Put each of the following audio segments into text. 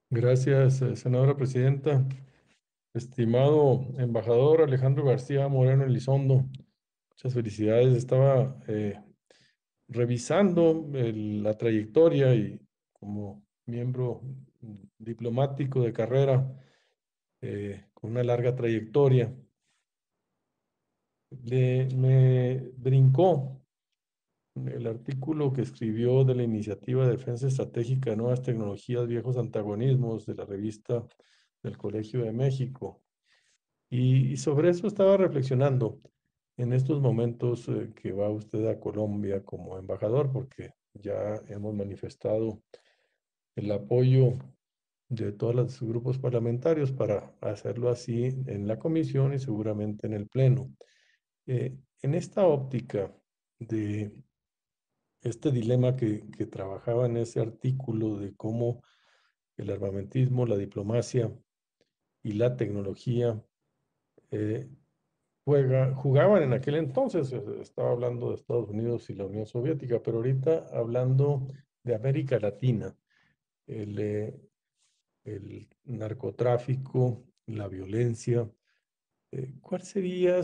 Gracias, senadora presidenta. Estimado embajador Alejandro García Moreno Elizondo, muchas felicidades. Estaba revisando la trayectoria y como miembro diplomático de carrera con una larga trayectoria, me brincó el artículo que escribió de la Iniciativa de Defensa Estratégica de Nuevas Tecnologías, Viejos Antagonismos de la revista del Colegio de México. Y sobre eso estaba reflexionando en estos momentos que va usted a Colombia como embajador, porque ya hemos manifestado el apoyo de todos los grupos parlamentarios para hacerlo así en la comisión y seguramente en el pleno. En esta óptica de este dilema que trabajaba en ese artículo de cómo el armamentismo, la diplomacia y la tecnología eh, jugaban en aquel entonces, estaba hablando de Estados Unidos y la Unión Soviética, pero ahorita hablando de América Latina, el, eh, el narcotráfico, la violencia, ¿cuál sería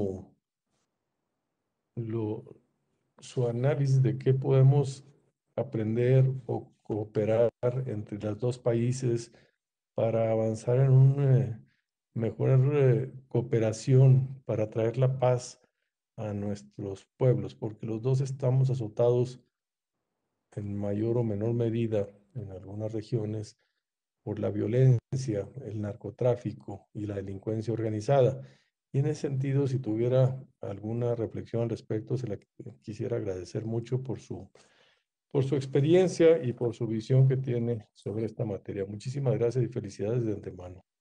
lo, su análisis de qué podemos aprender o cooperar entre los dos países para avanzar en una mejor cooperación para traer la paz a nuestros pueblos? Porque los dos estamos azotados en mayor o menor medida en algunas regiones por la violencia, el narcotráfico y la delincuencia organizada. Y en ese sentido, si tuviera alguna reflexión al respecto, se la quisiera agradecer mucho por su experiencia y por su visión que tiene sobre esta materia. Muchísimas gracias y felicidades de antemano.